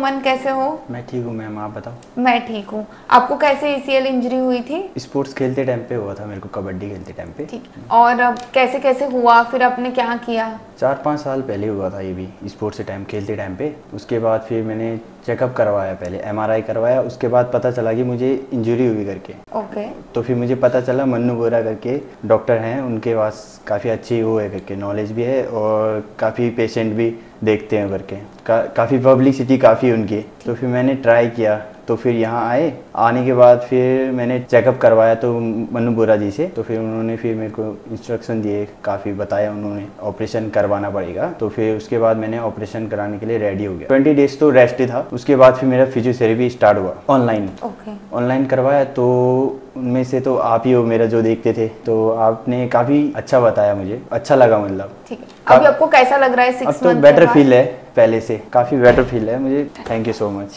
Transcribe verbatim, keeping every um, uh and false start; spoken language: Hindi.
सुमन, कैसे हो? मैं ठीक हूँ मैम, आप बताओ। मैं ठीक हूँ। आपको कैसे एसीएल इंजरी हुई थी? स्पोर्ट्स खेलते टाइम पे हुआ था मेरे को, कबड्डी खेलते टाइम पे। ठीक। और अब कैसे कैसे हुआ, फिर आपने क्या किया? चार पाँच साल पहले हुआ था ये भी, स्पोर्ट्स टाइम खेलते टाइम पे। उसके बाद फिर मैंने चेकअप करवाया, पहले एमआरआई करवाया, उसके बाद पता चला कि मुझे इंजरी हुई करके। ओके। तो फिर मुझे पता चला मन्नू बोरा करके डॉक्टर हैं, उनके पास काफ़ी अच्छी वो है करके, नॉलेज भी है और काफ़ी पेशेंट भी देखते हैं करके, का, काफ़ी पब्लिसिटी काफ़ी उनकी। तो फिर मैंने ट्राई किया, तो फिर यहाँ आए, आने के बाद फिर मैंने चेकअप करवाया तो मन्नू बोरा जी से। तो फिर उन्होंने फिर मेरे को इंस्ट्रक्शन दिए, काफ़ी बताया उन्होंने, ऑपरेशन करवाना पड़ेगा। तो फिर उसके बाद मैंने ऑपरेशन कराने के लिए रेडी हो गया। ट्वेंटी डेज तो रेस्ट था। उसके बाद फिर मेरा फिजियोथेरेपी स्टार्ट हुआ ऑनलाइन। ओके। ऑनलाइन करवाया तो उनमें से तो आप ही हो मेरा जो देखते थे, तो आपने काफ़ी अच्छा बताया, मुझे अच्छा लगा। मतलब ठीक है, अभी आपको कैसा लग रहा है? सिक्स अब तो मंथ बेटर फील है, पहले से काफ़ी बेटर फील है मुझे। Thank you so much.